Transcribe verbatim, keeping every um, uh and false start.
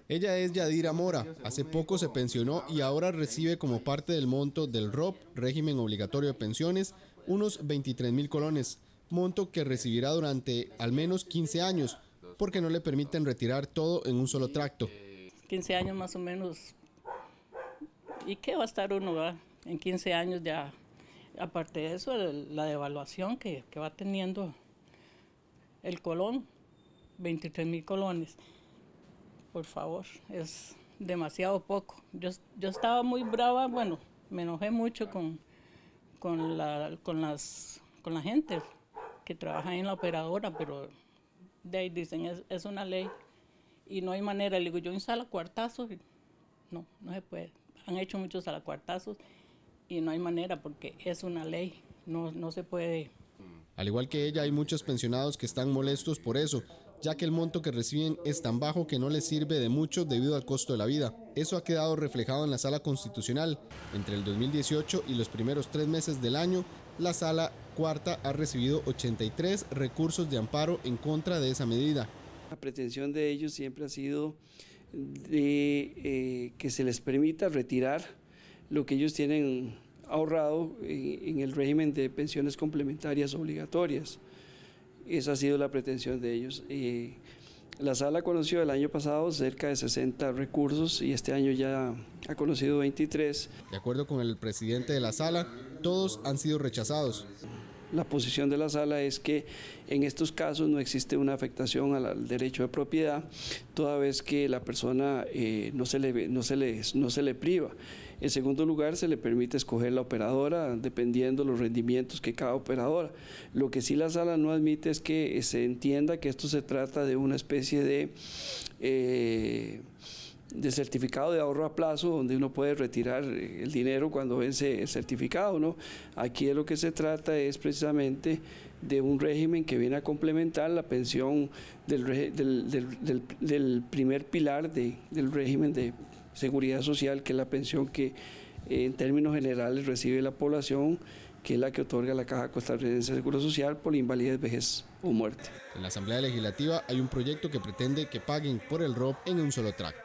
Ella es Yadira Mora, hace poco se pensionó y ahora recibe como parte del monto del R O P, régimen obligatorio de pensiones, unos veintitrés mil colones, monto que recibirá durante al menos quince años, porque no le permiten retirar todo en un solo tracto. quince años más o menos. ¿Y qué va a estar uno, va? En quince años ya? Aparte de eso, la devaluación que, que va teniendo el colón, veintitrés mil colones. Por favor, es demasiado poco. Yo, yo estaba muy brava, bueno, me enojé mucho con, con, la, con, las, con la gente que trabaja en la operadora, pero de ahí dicen, es, es una ley y no hay manera. Le digo, yo instalo cuartazos, no, no se puede. Han hecho muchos salacuartazos y no hay manera porque es una ley, no, no se puede. Al igual que ella, hay muchos pensionados que están molestos por eso, ya que el monto que reciben es tan bajo que no les sirve de mucho debido al costo de la vida. Eso ha quedado reflejado en la Sala Constitucional. Entre el dos mil dieciocho y los primeros tres meses del año, la Sala Cuarta ha recibido ochenta y tres recursos de amparo en contra de esa medida. La pretensión de ellos siempre ha sido de eh, que se les permita retirar lo que ellos tienen ahorrado en, en el régimen de pensiones complementarias obligatorias. Esa ha sido la pretensión de ellos. Eh, la sala conoció el año pasado cerca de sesenta recursos y este año ya ha conocido veintitrés. De acuerdo con el presidente de la sala, todos han sido rechazados. La posición de la sala es que en estos casos no existe una afectación al, al derecho de propiedad, toda vez que la persona eh, no, se le, no, se le, no se le priva. En segundo lugar, se le permite escoger la operadora dependiendo de los rendimientos que cada operadora. Lo que sí la sala no admite es que se entienda que esto se trata de una especie de... Eh, de certificado de ahorro a plazo, donde uno puede retirar el dinero cuando vence el certificado, ¿no? Aquí de lo que se trata es precisamente de un régimen que viene a complementar la pensión del, del, del, del, del primer pilar de, del régimen de seguridad social, que es la pensión que en términos generales recibe la población, que es la que otorga la Caja Costarricense de Seguro Social por invalidez, vejez o muerte. En la Asamblea Legislativa hay un proyecto que pretende que paguen por el R O P en un solo tracto.